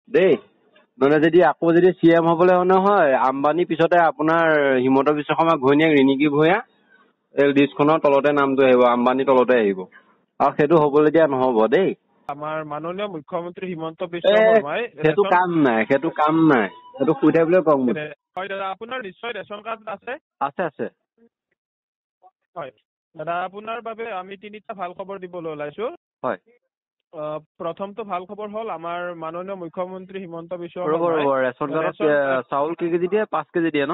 দেই। নহ'লে যদি আকৌ যদি CM হ'বলৈ নহয় আম্বানী পিছতে আপোনাৰ হিমন্ত বিশ্ব শৰ্মা ঘৈণীয়েক ৰিণিকী ভূঞা এই লিষ্টখনৰ তলতে নামটো আহিব, আম্বানী তলতে আহিব। আৰু সেইটো হ'বলৈ দিয়া নহ'ব দেই। আমাৰ মাননীয় মুখ্যমন্ত্ৰী হিমন্ত বিশ্ব শৰ্মাই সেইটো কাম নাই, সেইটো শুই থাকিবলৈ কম। হয় দাদা, আপোনাৰ নিশ্চয় ৰেচন কাৰ্ড আছে? আছে। হয় দাদা, আপোনাৰ বাবে আমি 3টা ভাল খবৰ দিবলৈ ওলাইছো। হয়। প্ৰথমটো ভাল খবৰ হ'ল আমাৰ মাননীয় মুখ্যমন্ত্ৰী হিমন্ত বিশ্ব ৰ'ব ৰেচন কাৰ্ডত চাউল কি কেজি দিয়ে? 5 কেজি দিয়ে ন?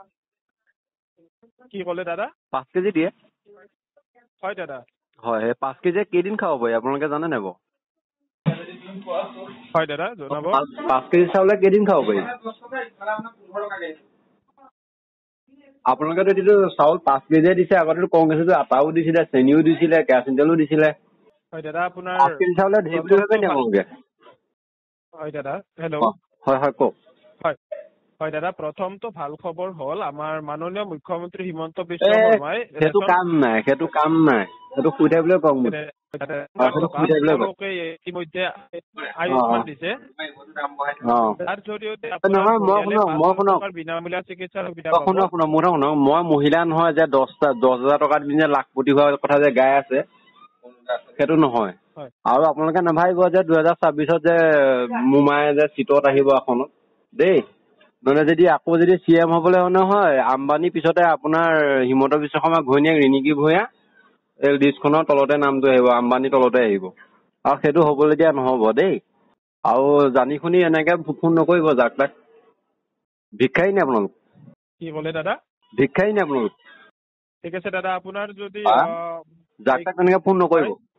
কি ক'লে দাদা? 5 কেজি দিয়ে? হয় দাদা। হয়, সেই 5 কেজি কেইদিন খাব পাৰি আপোনালোকে জানে নাই বাৰু? হয় দাদা, জনাব। 5 কেজি চাউলে কেইদিন খাব পাৰি? আপোনালোকেতো এতিয়াতো চাউল 5 কেজিয়ে দিছে, আগতেতো কংগ্ৰেছেতো আটাও দিছিলে, চেনিও দিছিলে, কেৰাচিন তেলো দিছিলে। হয় দাদা, আপোনাৰ 5 কেজি চাউলে ধেৰ বুলি ভাবে নি আপোনালোকে? হয় দাদা, হেল্ল'। হয় কওক। হয় দাদা, প্ৰথমটো ভাল খবৰ হ'ল আমাৰ মাননীয় মুখ্যমন্ত্ৰী হিমন্ত বিশ্ব শৰ্মাই সেইটো কাম নাই, সেইটো শুই থাকিবলৈ কম। সকলোকে ইতিমধ্যে আয়ুষ্মান দিছে। তাৰ জৰিয়তে বিনামূলীয়া চিকিৎসাৰ সুবিধা পাব। শুনক, মই মহিলা নহয় যে 10,000 টকা দি লাখপতি হোৱাৰ কথা যে গাই আছে, সেইটো নহয়। আৰু আপোনালোকে নাভাবিব যে 2026ত যে মোমায়ে যে চিটত আহিব আসনত দেই। নহ'লে যদি আকৌ CM হ'বলৈ নহয় আম্বানী পিছতে আপোনাৰ হিমন্ত বিশ্ব শৰ্মা ঘৈণীয়েক ৰিণিকী ভূঞা এই লিষ্টখনৰ তলতে নামটো আহিব, আম্বানী তলতে আহিব। আৰু সেইটো হ'বলৈ দিয়া নহ'ব দেই। আৰু জানি শুনি এনেকে ফোন নকৰিব যাক তাক। ভিক্ষাৰী নে আপোনালোক? কি ক'লে দাদা? ভিক্ষাৰী নে আপোনালোক? ঠিক আছে দাদা, আপোনাৰ যদি যাক তাক তেনেকে ফোন নকৰিব।